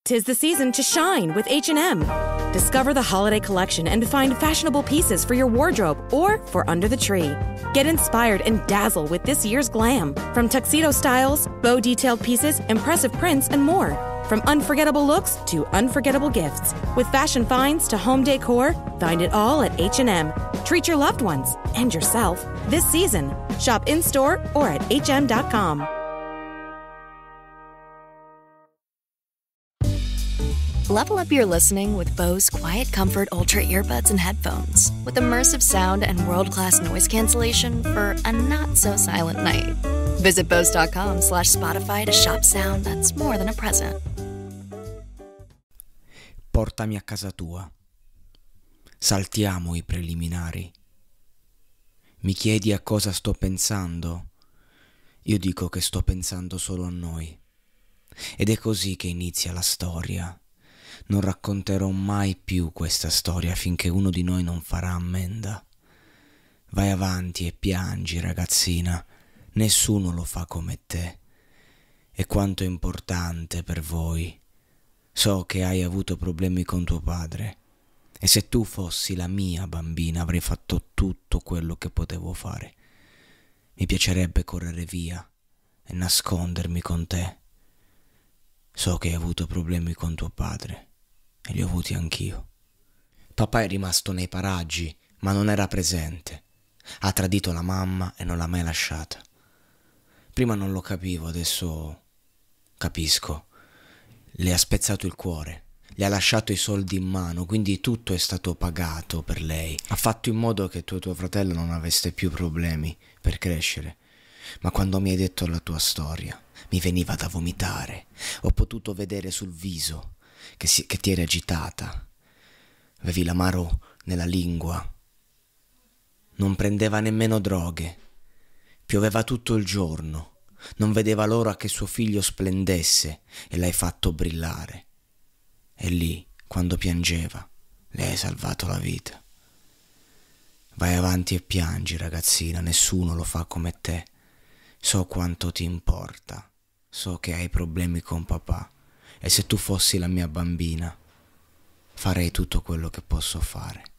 'Tis the season to shine with H&M. Discover the holiday collection and find fashionable pieces for your wardrobe or for under the tree. Get inspired and dazzle with this year's glam. From tuxedo styles, bow detailed pieces, impressive prints, and more. From unforgettable looks to unforgettable gifts. With fashion finds to home decor, find it all at H&M. Treat your loved ones and yourself this season. Shop in-store or at hm.com. Level up your listening with Bose Quiet Comfort Ultra earbuds and headphones. With immersive sound and world-class noise cancellation for a not-so-silent night. Visit Bose.com/Spotify to shop sound that's more than a present. Portami a casa tua. Saltiamo i preliminari. Mi chiedi a cosa sto pensando? Io dico che sto pensando solo a noi. Ed è così che inizia la storia. Non racconterò mai più questa storia finché uno di noi non farà ammenda. Vai avanti e piangi, ragazzina. Nessuno lo fa come te. E quanto è importante per voi. So che hai avuto problemi con tuo padre. E se tu fossi la mia bambina avrei fatto tutto quello che potevo fare. Mi piacerebbe correre via e nascondermi con te. So che hai avuto problemi con tuo padre. E li ho avuti anch'io. Papà è rimasto nei paraggi, ma non era presente. Ha tradito la mamma e non l'ha mai lasciata. Prima non lo capivo, adesso capisco. Le ha spezzato il cuore, le ha lasciato i soldi in mano, quindi tutto è stato pagato per lei. Ha fatto in modo che tu e tuo fratello non aveste più problemi per crescere. Ma quando mi hai detto la tua storia, mi veniva da vomitare. Ho potuto vedere sul viso che ti eri agitata. Avevi l'amaro nella lingua. Non prendeva nemmeno droghe. Pioveva tutto il giorno. Non vedeva l'ora che suo figlio splendesse e l'hai fatto brillare. E lì, quando piangeva, le hai salvato la vita. Vai avanti e piangi, ragazzina, nessuno lo fa come te. So quanto ti importa. So che hai problemi con papà. E se tu fossi la mia bambina, farei tutto quello che posso fare.